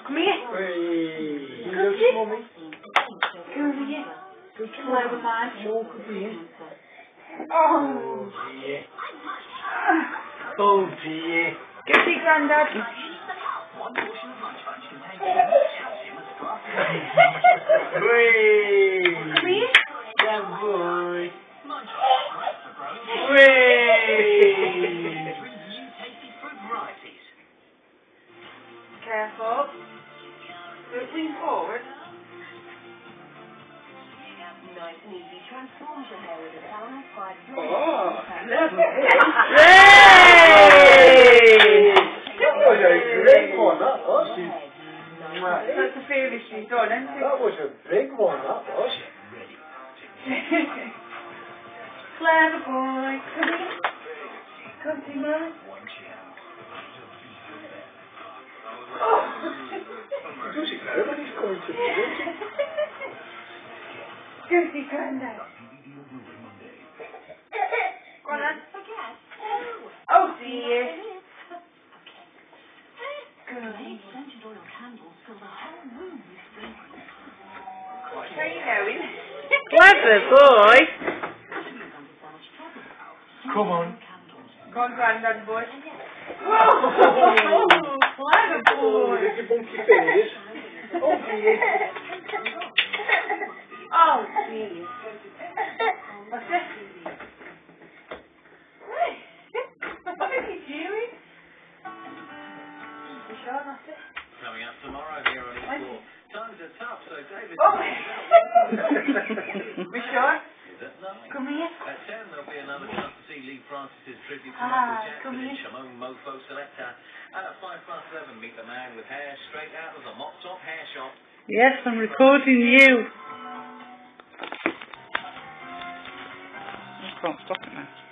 Come here. Hey. Come here. Mommy. Come over here. Play with mine. No, come here. Oh. Dear. Oh dear. Go see Grandad. Whee! Come here. Yeah, boy. Whee! Careful. Lean forward. Nice and easy. Transforms your hair with a power 5. Oh, Yay! That was a big one, that was. That's the furthest she's done, isn't it? That was a big one, that was. Clever boy. Come here. Come see Mum. Oh. Does he know when he's coming to the Go see Grandad. Go on then. Oh dear. How are you going? Clever boy. Come on. Go on, Grandad boy. Whoa! Clever boy. Look at your bunky fingers. Oh dear. Oh dear. What's this? What is he doing? ReShawn, that's it. Coming up tomorrow here on E4. Times are tough, so David... Oh! ReShawn? Come here. At 10 there'll be another chance to see Lee Francis' tribute to Ah, Michael come Jackson and here. Shimon Mofo Selector. At 11:05, meet the man with hair straight out of the Mop Top Hair Shop. Yes, I'm recording you. I can't stop it now.